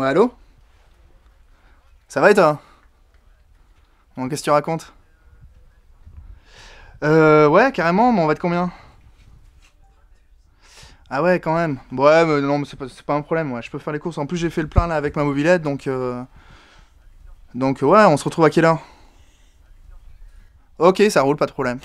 Allô? Ça va et toi? Bon, qu'est-ce que tu racontes? Ouais, carrément, mais on va être combien? Ah ouais, quand même. Ouais, mais non, mais c'est pas un problème, ouais, je peux faire les courses. En plus, j'ai fait le plein là avec ma mobilette, donc ouais, on se retrouve à quelle heure? Ok, ça roule, pas de problème.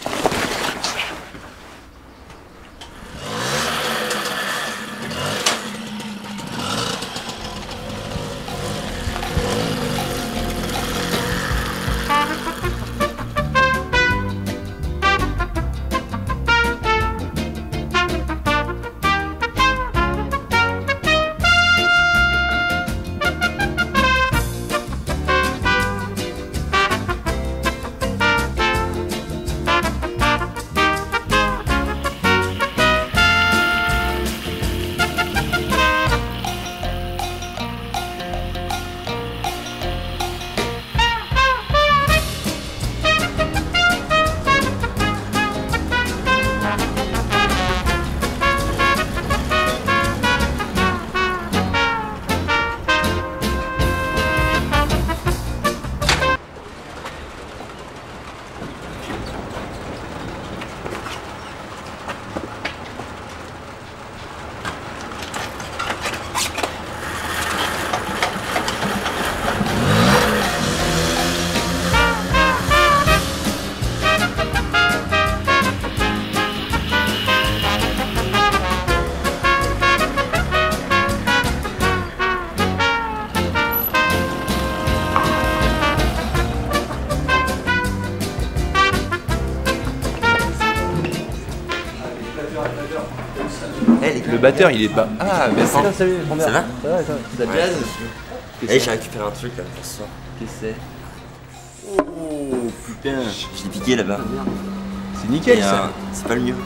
Le batteur il est pas. Ah, mais Ça va? Ça va, ça va. Jazz. Eh, j'ai récupéré un truc là pour ce soir. Qu'est-ce que c'est? Oh putain, je l'ai piqué là-bas. C'est nickel ça. C'est pas le mieux.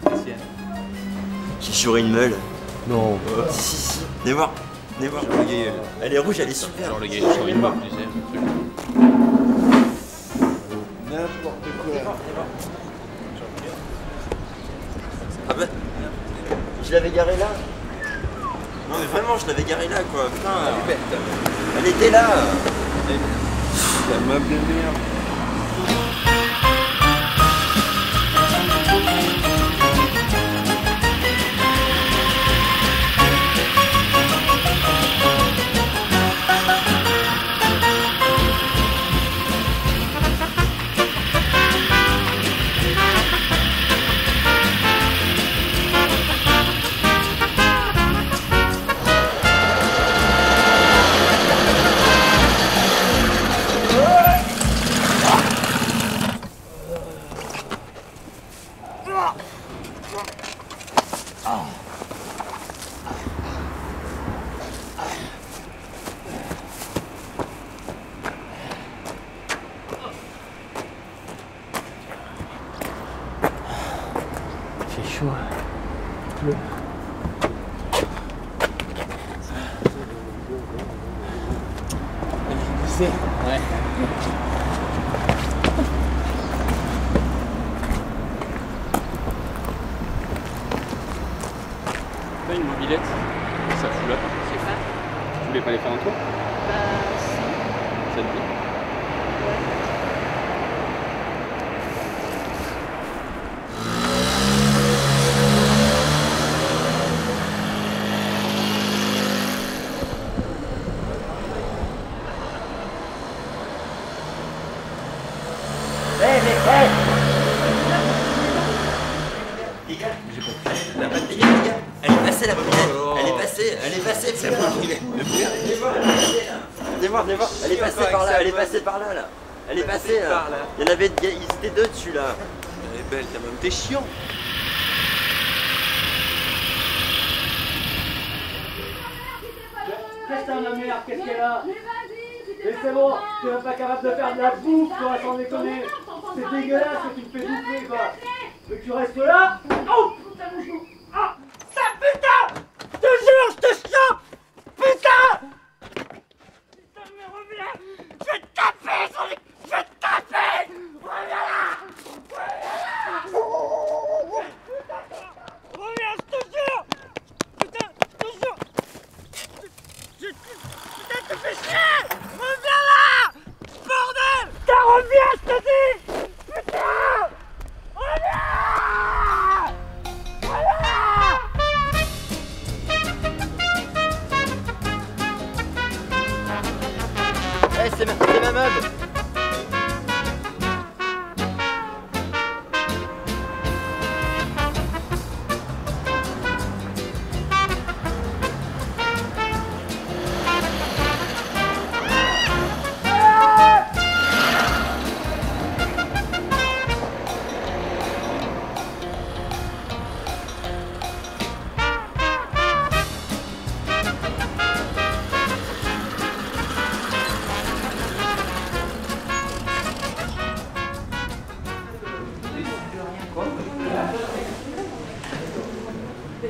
J'ai chouré une meule. Non. Si. Venez voir. Elle est rouge, elle est super. Genre le gars il choure une meule, tu sais, le truc. N'importe quoi. Ah bah. Je l'avais garée là. Non mais vraiment, je l'avais garée là quoi. Putain. Elle était là. La meuble de merde. C'est chaud. Ouais. T'as une mobilette? Ça fout là. Je sais pas. Tu voulais pas aller faire un tour? Bah si. Ça te dit? La batte, les gars. Elle est passée la mobilette. Elle est passée. C'est bon. Venez voir. Elle est passée par là. Elle est passée là. Il y en avait, ils étaient deux dessus là. Elle est belle quand même. T'es chiant. Qu'est-ce que t'as ma mère? Qu'est-ce qu'elle a? Mais c'est bon, t'es même pas capable de faire de la bouffe, toi, sans déconner. C'est dégueulasse que tu me fais bouffer, quoi. Mais tu restes là? Oh putain, mon chou. Ah, ça putain! Je te jure, je te chope! Putain! Putain, mais reviens! Je vais te taper sur les... Je vais te taper! Reviens là! Reviens, je te jure! Putain, je te jure! Putain,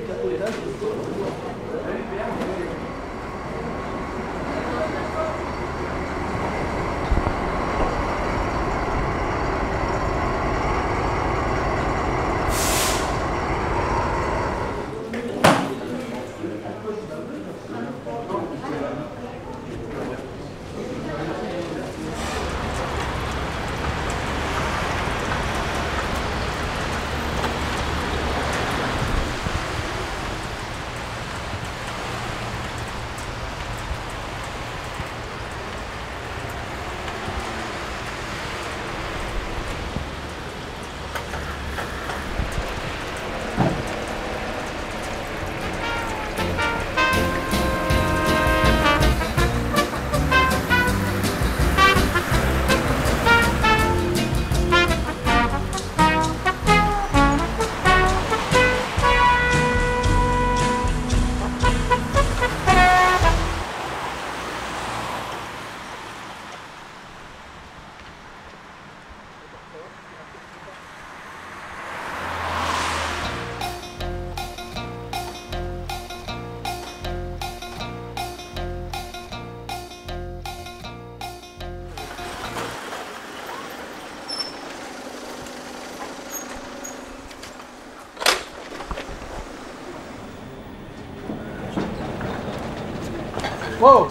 Wow.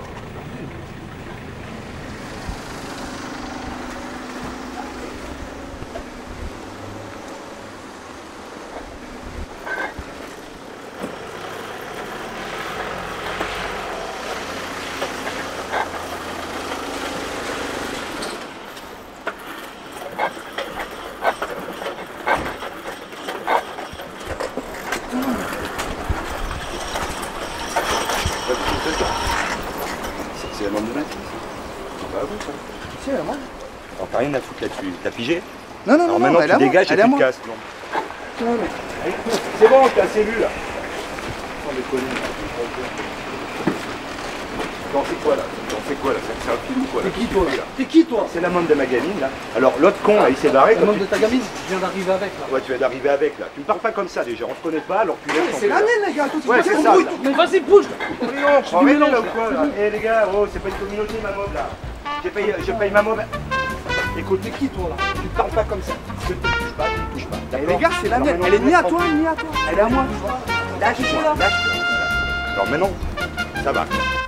C'est la main de mettre. Bah oui, ça. Si, elle est à moi. Alors t'as rien à foutre là-dessus. T'as pigé? Non, non, Alors non, maintenant elle est à tu moi. dégages et Elle est à tu te moi. casses. Non. C'est bon, t'as assez vu là. Sans déconner. T'en fais quoi là? T'en fais quoi là? C'est un film ou quoi là? T'es qui toi là? T'es qui toi? C'est la môme de ma gamine là. Alors l'autre con là il s'est barré. La Toi, môme de ta gamine, je viens d'arriver avec là. Ouais, tu viens d'arriver avec là. Tu me parles pas comme ça déjà, on te connaît pas alors tu viens. C'est la mienne, les gars. Toi, tu Ouais, fais c'est ton ça. bruit. là. Mais vas-y, bouge! Arrêtez là ou quoi là? Eh les gars, oh c'est pas une communauté ma môme là. Je paye ma môme. Écoute, T'es qui toi là? tu te parles pas comme ça. Je te touche pas, tu me touches pas. Et D'accord? les gars, c'est la Alors, mienne. maintenant, Elle est ni à tu toi, ni à toi. Elle est à moi. Lâche-moi, lâche-moi. Alors maintenant, ça va.